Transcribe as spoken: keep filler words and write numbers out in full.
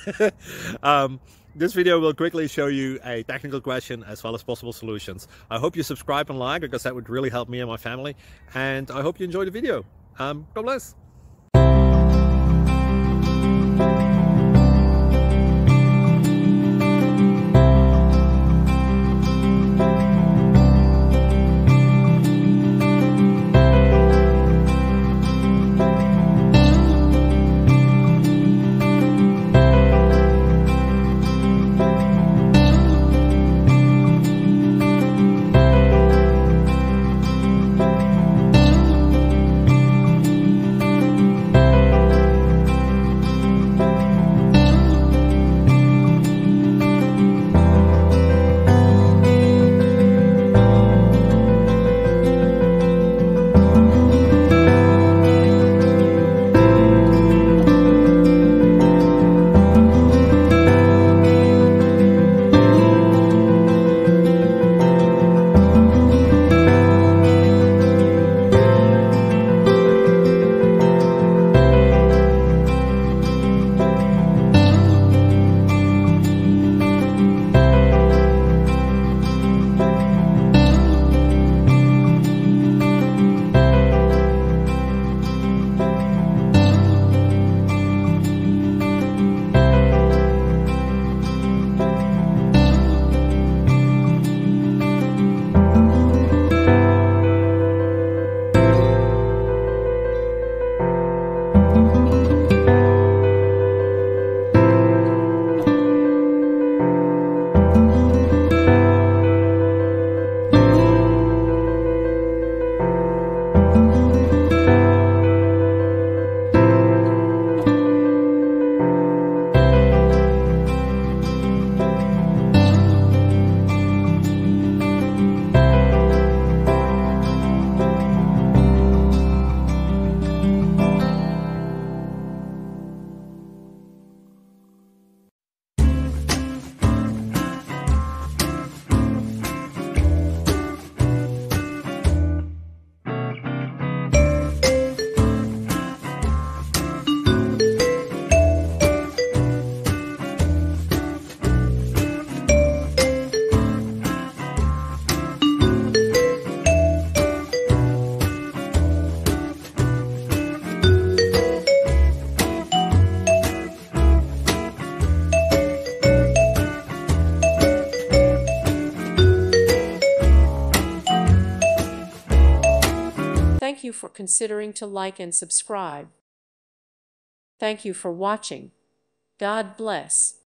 um, this video will quickly show you a technical question as well as possible solutions. I hope you subscribe and like, because that would really help me and my family. And I hope you enjoy the video. Um, God bless. Thank you for considering to like and subscribe. Thank you for watching. God bless.